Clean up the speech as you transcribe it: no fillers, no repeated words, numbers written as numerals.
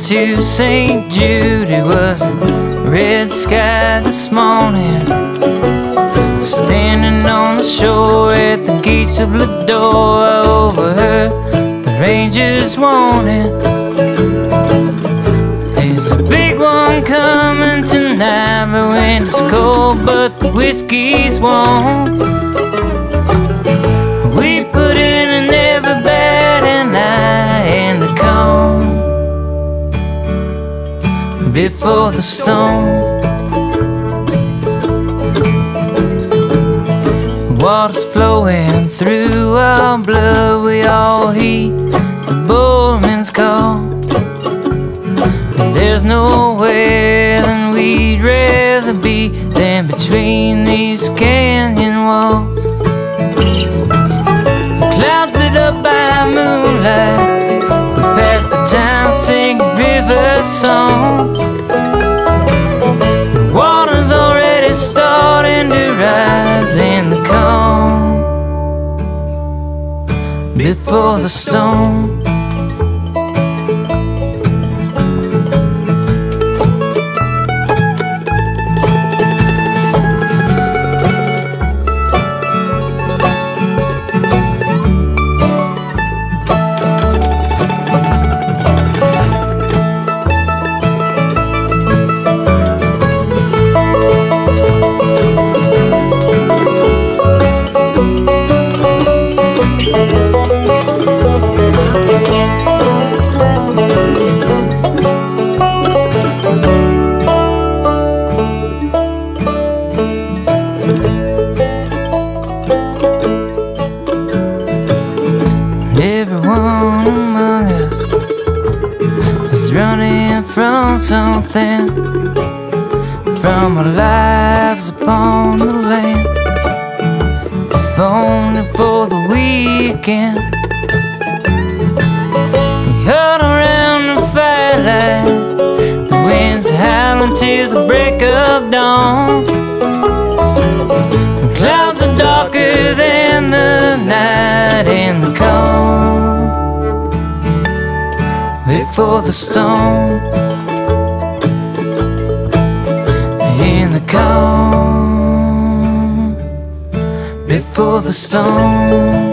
to St. Jude. It was a red sky this morning, standing on the shore at the gates of Lador. I overheard the rangers warning, there's a big one coming tonight. The wind is cold but the whiskey's warm. We put in an ever bad and eye and a comb before the storm. Water's flowing through our blood, we all heed the bowman's call. There's nowhere that we'd rather be than between these canyon walls. Clouds lit up by moonlight, we pass the town singing river songs. The water's already starting to rise in the calm before the storm. Everyone among us is running from something, from our lives upon the land. If only for the weekend, we huddle around the firelight, the winds howling till the break of dawn. The clouds are darker than the night in the calm before the storm. In the calm before the storm.